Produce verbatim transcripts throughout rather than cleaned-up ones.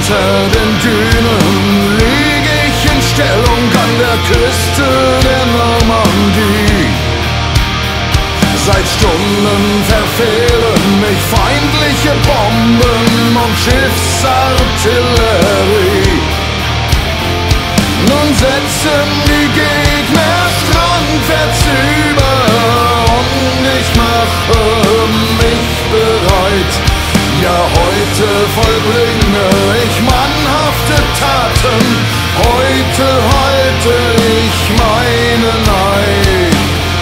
Unter den Dünen lieg ich in Stellung an der Küste der Normandie. Seit Stunden verfehlen mich feindliche Bomben und Schiffsartillerie. Nun setzen die Gegner strandwärts über und ich mache mich bereit. Ja, heute vollbringe ich mannhafte Taten, heute halte ich meinen Eid.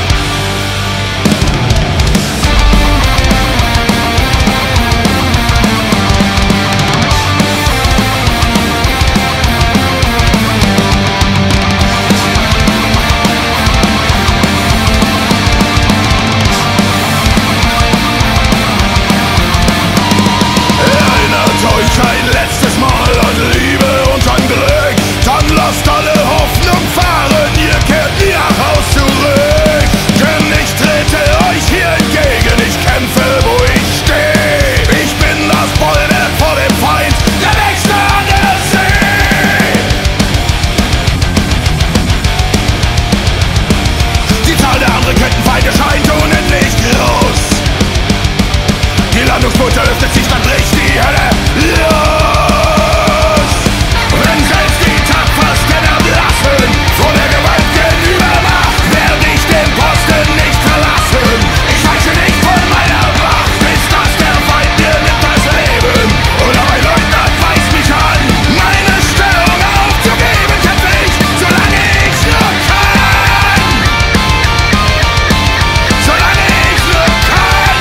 Ein letztes Mal an Liebe und an Glück, dann lasst alle Hoffnung fahren, ihr kehrt nie nach Haus zurück. Denn ich trete euch hier entgegen, ich kämpfe, wo ich stehe. Ich bin das Bollwerk vor dem Feind, der Wächter an der See. Die Zahl der Kettenfeinde scheint unendlich groß. Die Landungsboote öffnet sich, dann bricht die Hölle los. Wenn selbst die Tapfersten erblassen vor der gewaltigen Übermacht, werd ich den Posten nicht verlassen. Ich weiche nicht von meiner Wacht, bis dass der Feind mir nimmt das Leben. Oder mein Leutnant weist mich an, meine Stellung aufzugeben, kämpfe ich, solange ich nur kann. Solange ich nur kann.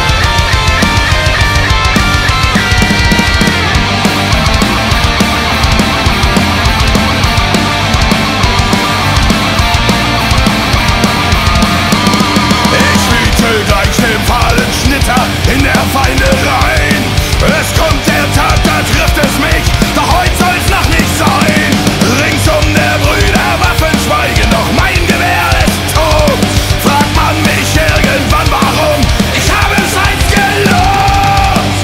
Gleich dem fahlen Schnitter in der Feinde rein. Es kommt der Tag, da trifft es mich, doch heute soll's noch nicht sein. Ringsum der Brüder Waffen schweigen, doch mein Gewehr ist tot. Fragt man mich irgendwann warum, ich habe es einst gelobt.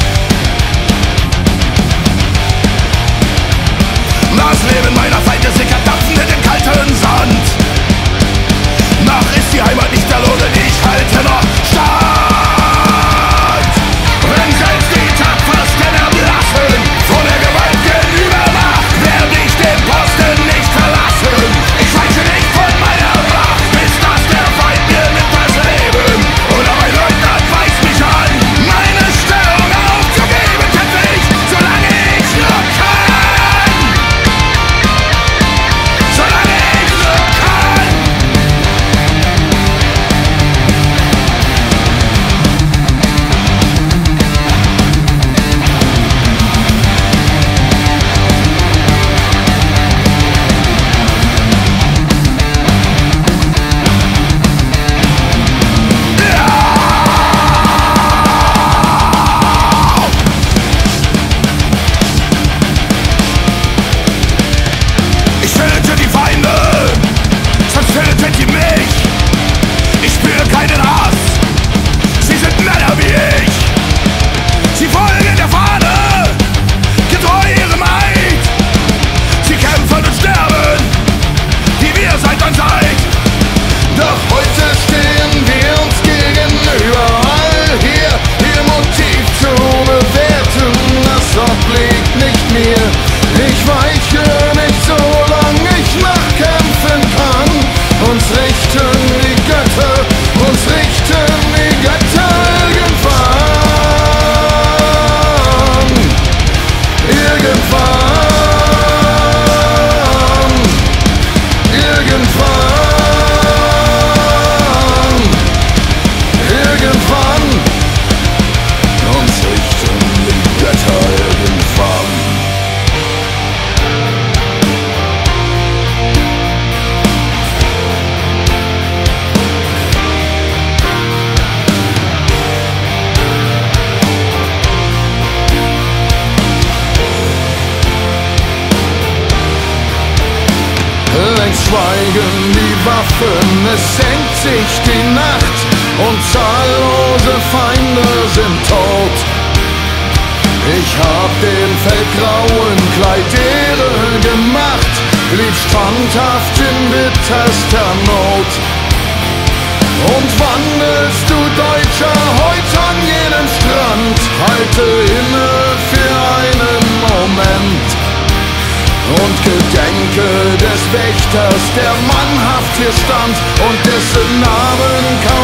Das Leben meiner Feinde sickert dampfend in den kalten Sand. Noch ist die Heimat nicht verloren, ich halte noch stand. Wenn selbst die Tapfersten erblassen vor der gewaltigen Übermacht, werd ich den Posten nicht verlassen. Ich weiche nicht von meiner Wacht, bis dass der Feind mir nimmt das Leben. Oder mein Leutnant weist mich an, meine Stellung aufzugeben, kämpfe ich, solange ich nur kann. Solange ich nur kann. Ich töte die Feinde, sonst tötet ihr mich. Ich spüre keinen Hass, sie sind Männer wie ich. Sie folgen der Fahne, getreu ihrem Eid. Sie kämpfen und sterben, wie wir Seid an Seid. Doch heute stehen wir uns gegenüber, all hier ihr Motiv zu bewerten, das obliegt nicht mir. Ich weiche nicht, solange ich nachkämpfen kann. Uns richten die Götter, uns richten die Götter irgendwann. Irgendwann. Irgendwann. Irgendwann. Uns richten die Götter irgendwann. Längst schweigen die Waffen, es senkt sich die Nacht und zahllose Feinde sind tot. Ich hab dem feldgrauen Kleid Ehre gemacht, blieb standhaft in bitterster Not. Und wandelst du Deutscher heut an jenem Strand, halte inne für einen Moment und gedenke des Wächters, der mannhaft hier stand und dessen Namen kaum